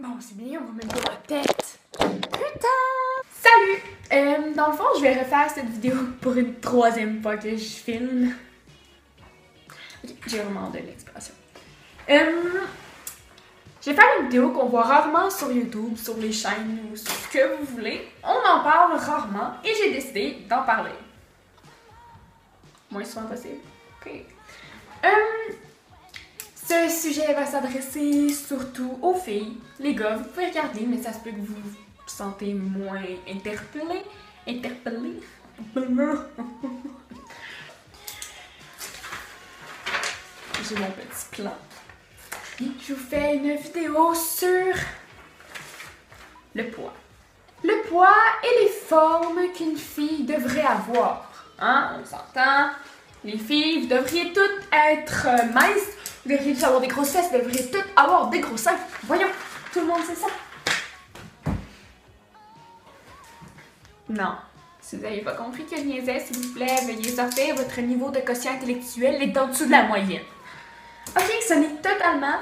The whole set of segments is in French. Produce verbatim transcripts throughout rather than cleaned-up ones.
Bon, c'est bien, on va mettre de la tête. Putain! Salut! Euh, dans le fond, je vais refaire cette vidéo pour une troisième fois que je filme. Ok, j'ai vraiment de l'expression. Euh, je vais faire une vidéo qu'on voit rarement sur YouTube, sur les chaînes ou sur ce que vous voulez. On en parle rarement et j'ai décidé d'en parler. Moins souvent possible. Ok. Euh, ce sujet va s'adresser surtout aux filles. Les gars, vous pouvez regarder, mais ça se peut que vous vous sentez moins interpellé. Interpellé. J'ai mon petit plan. Et je vous fais une vidéo sur le poids. Le poids et les formes qu'une fille devrait avoir. Hein, on s'entend. Les filles, vous devriez toutes être euh, minces. Vous devriez tous avoir des grosses fesses. Vous devriez toutes avoir des gros seins. Voyons, tout le monde sait ça. Non. Si vous n'avez pas compris que je niaisais, s'il vous plaît, veuillez sortir. Votre niveau de quotient intellectuel est en dessous de la moyenne. Ok, ce n'est totalement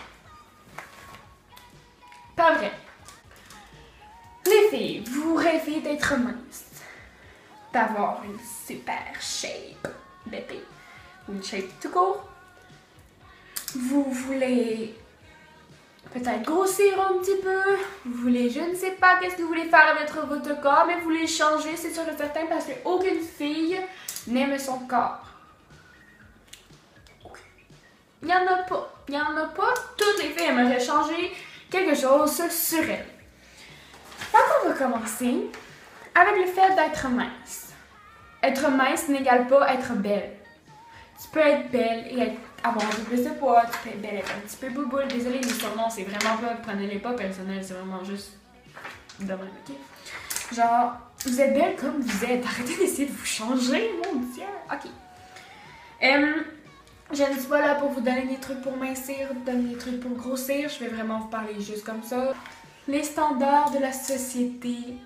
pas vrai. Les filles, vous rêvez d'être mince, d'avoir une super shape d'été, une shape tout court. Vous voulez peut-être grossir un petit peu, vous voulez, je ne sais pas qu'est-ce que vous voulez faire avec votre corps, mais vous voulez le changer, c'est sûr et certain, parce qu'aucune fille n'aime son corps. Il n'y en a pas. Il n'y en a pas. Toutes les filles aimeraient changer quelque chose sur elles. Donc, on va commencer avec le fait d'être mince. Être mince n'égale pas être belle. Tu peux être belle et être, avoir un peu plus de poids. Tu peux être belle et être un petit peu bouboule. Désolée, les surnoms, c'est vraiment pas... Prenez-les pas personnels, c'est vraiment juste... de même, ok? Genre, vous êtes belle comme vous êtes. Arrêtez d'essayer de vous changer, mon Dieu. Ok. Um, Je ne suis pas là pour vous donner des trucs pour mincir, donner des trucs pour grossir. Je vais vraiment vous parler juste comme ça. Les standards de la société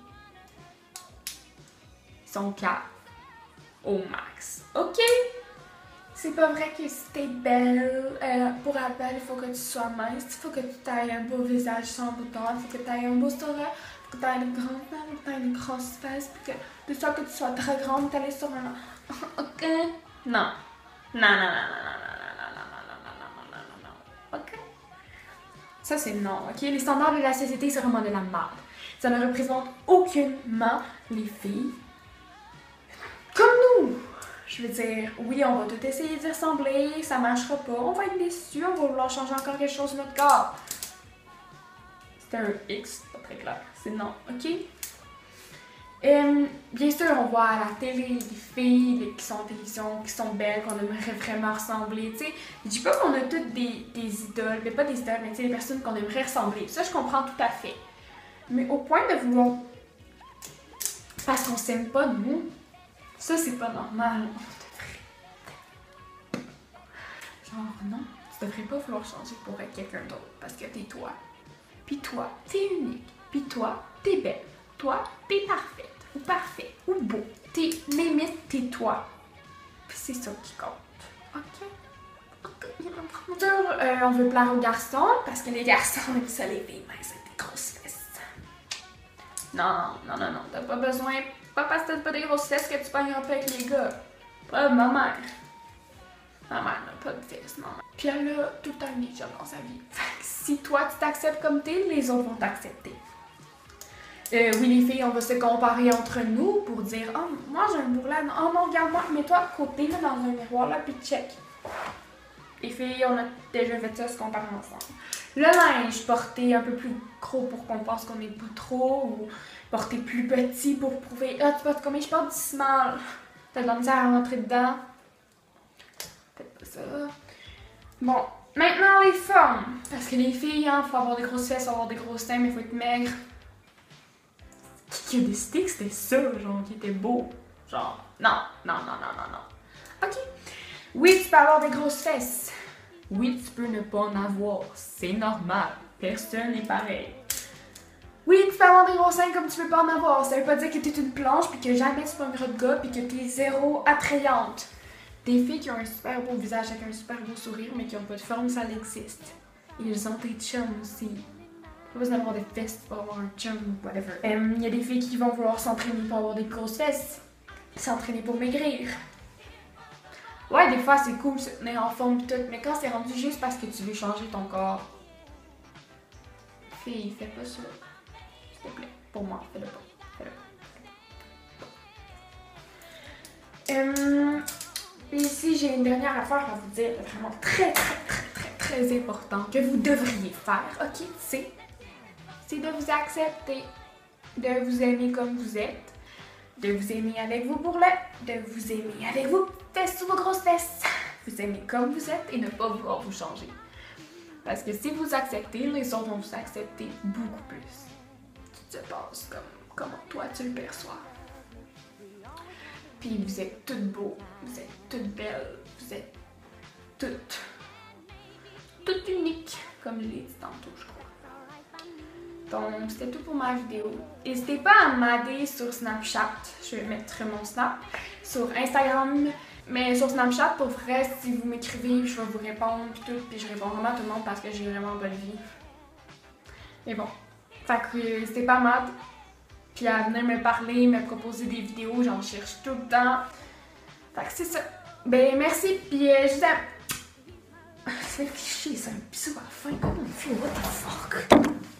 sont quatre au max. Ok? C'est pas vrai que si t'es belle, euh, pour rappel, il faut que tu sois mince, il faut que tu aies un beau visage sans boutons, il faut que tu aies un beau sourire, il faut que tu aies une grande main, il faut que tu aies une grosse fesse, puis que de ça que tu sois très grande, t'aller sur un... Ok? Non. Non, non, non, non, non, non, non, non, non, non, non, non, non, non, ok? Ça, c'est non, ok? Les standards de la société, c'est vraiment de la merde. Ça ne représente aucunement les filles comme nous. Je veux dire, oui, on va tout essayer d'y ressembler, ça marchera pas, on va être déçus, on va vouloir changer encore quelque chose de notre corps. C'était un X, pas très clair, c'est non, ok? Euh, bien sûr, on voit à la télé des filles qui sont en télévision, qui sont belles, qu'on aimerait vraiment ressembler, tu sais. Je dis pas qu'on a toutes des, des idoles, mais pas des idoles, mais tu sais, des personnes qu'on aimerait ressembler. Ça, je comprends tout à fait. Mais au point de vouloir... Parce qu'on s'aime pas, nous, ça, c'est pas normal. On devrait... Genre, non, tu devrais pas vouloir changer pour être quelqu'un d'autre, parce que t'es toi. Puis toi, t'es unique. Puis toi, t'es belle. Toi, t'es parfaite, ou parfait, ou beau. T'es limite, t'es toi. Puis c'est ça qui compte. Ok? Ok. Euh, on veut plaire aux garçons, parce que les garçons aiment ça, les filles minces avec des grosses fesses. Non, non, non, non. T'as pas besoin, pas parce que t'as pas des grosses fesses que tu pognes un peu avec les gars. Pas ma mère. Ma mère n'a pas de fesses, ma mère. Puis elle a tout un job dans sa vie. Fait que si toi tu t'acceptes comme t'es, les autres vont t'accepter. Euh, oui, les filles, on va se comparer entre nous pour dire « Oh, moi j'ai un bourrelet. Oh non, regarde-moi, mets-toi de côté là, dans un miroir là, puis check. » Les filles, on a déjà fait ça, se comparer ensemble. Le linge, porter un peu plus gros pour qu'on pense qu'on n'est pas trop, ou porter plus petit pour prouver « Ah, tu portes combien? Je porte du small. » T'as de la misère à rentrer dedans. Peut-être pas ça. Bon, maintenant les formes. Parce que les filles, hein, faut avoir des grosses fesses, faut avoir des gros seins, mais faut être maigre. Qui a décidé que c'était ça, genre, qui était beau? Genre, non, non, non, non, non, non. Ok. Oui, tu peux avoir des grosses fesses. Oui, tu peux ne pas en avoir. C'est normal. Personne n'est pareil. Oui, tu peux avoir des gros seins comme tu peux pas en avoir. Ça veut pas dire que t'es une planche, puis que jamais tu prends un gros gars, puis que t'es zéro attrayante. Des filles qui ont un super beau visage avec un super beau sourire, mais qui ont pas de forme, ça existe. Ils ont des chums aussi. Pas besoin d'avoir des fesses pour avoir un chum ou whatever. Il um, y a des filles qui vont vouloir s'entraîner pour avoir des grosses fesses. S'entraîner pour maigrir. Ouais, des fois c'est cool de se tenir en forme et tout, mais quand c'est rendu juste parce que tu veux changer ton corps, fille, fais pas ça. S'il te plaît. Pour moi, fais-le pas. Fais-le pas. Hum, ici, j'ai une dernière affaire à vous dire, vraiment très, très, très, très, très important que vous devriez faire, ok? C'est, c'est de vous accepter, de vous aimer comme vous êtes, de vous aimer avec vos bourrelets, de vous aimer avec vos fesses ou vos grosses fesses, vous aimer comme vous êtes et ne pas vouloir vous changer. Parce que si vous acceptez, les autres vont vous accepter beaucoup plus. Tu te passes comme comment toi tu le perçois. Puis vous êtes toutes beaux, vous êtes toutes belles, vous êtes toutes, toutes uniques, comme je l'ai dit tantôt, je crois. Donc, c'était tout pour ma vidéo. N'hésitez pas à m'aider sur Snapchat, je vais mettre mon Snap, sur Instagram, mais sur Snapchat, pour vrai, si vous m'écrivez, je vais vous répondre, puis tout, puis je réponds vraiment à tout le monde parce que j'ai vraiment bonne vie. Mais bon, fait que n'hésitez pas à m'aider. Puis à venir me parler, me proposer des vidéos, j'en cherche tout le temps. Fait que c'est ça. Ben merci, puis euh, je vous aime. C'est cliché, c'est un bisou à la fin, comme on fait, what the fuck.